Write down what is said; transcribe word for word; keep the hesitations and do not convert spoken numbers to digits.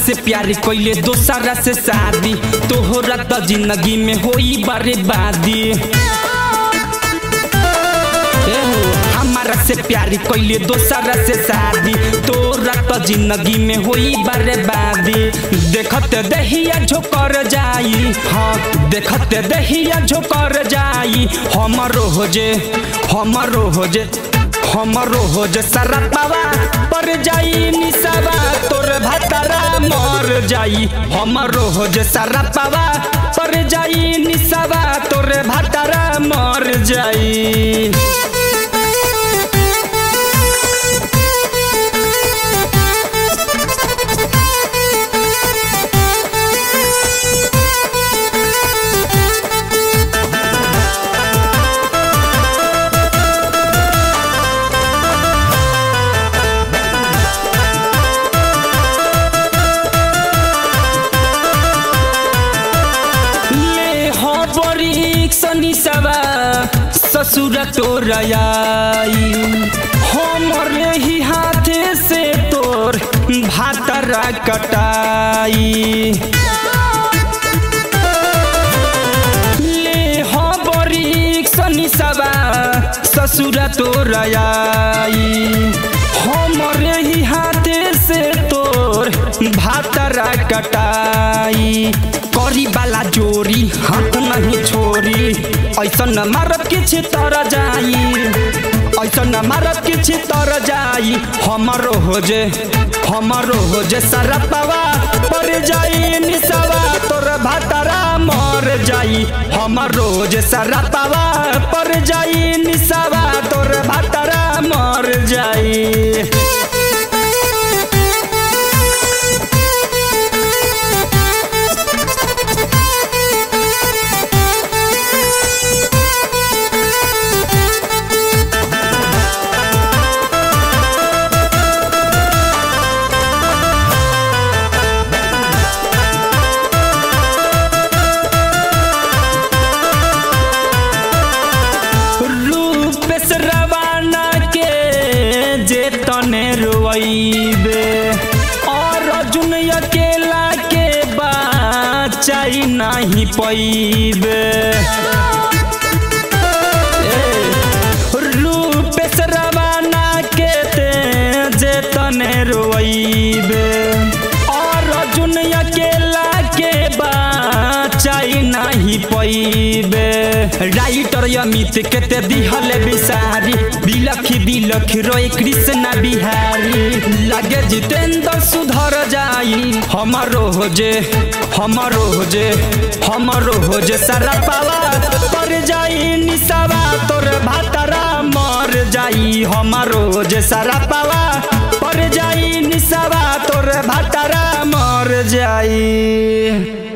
से प्यार कोइले दोसरा से शादी तोहरा त जिंदगी में होई बर्बादी। हमारा से प्यार कोइले दोसरा से शादी तोरा त जिंदगी में होई बर्बादी। देखते दहिया झोकर जाई हाँ देखते दहिया झोकर जाई हमरो हो जे हमरो हो जे हमरो हो जे सरपवा पर जाई निसवा तोर भतरा मर जाई। हमरो हो जे सरपवा पर जाई निसवा तोर भतरा मर जाई। ससुर तोरयाई हमरे ही हाथे से तोर भातरा कटाई। ले हो बड़ी सनी सबा ससुर तोरयाई हमरे ही हाथे से तोर भातरा कटाई। करी वाला जोरी हाथ नहीं छोरी ऐसा न मारब किछ तर जाई ऐसा न मारब किछ तर जाई। हमरो हो जे हमरो हो जे सरपवा पर जाई निसवा तोर भतरा मर जाई। हमरो हो जे सरपवा पर जाई निसवा तोर भतरा मर जाई। और अर्जुन अकेला के बचाई नहीं पैबे रूपेश रवाना के जे तने रोइबे और अर्जुन अकेला के बचाई नहीं पैबे। राइटर अमित के ते दिहले बिसारी बिलखी बिलखी रोए कृष्णा बिहारी लगे जितेंद्र सुधर जाई। हमरो हो जे हमरो हो जे हमरो हो जे सरपवा पर जाई निसवा तोर भतरा मर जाई। हमरो हो जे सरपवा पर जाई निसवा तोर भतरा मर जाई।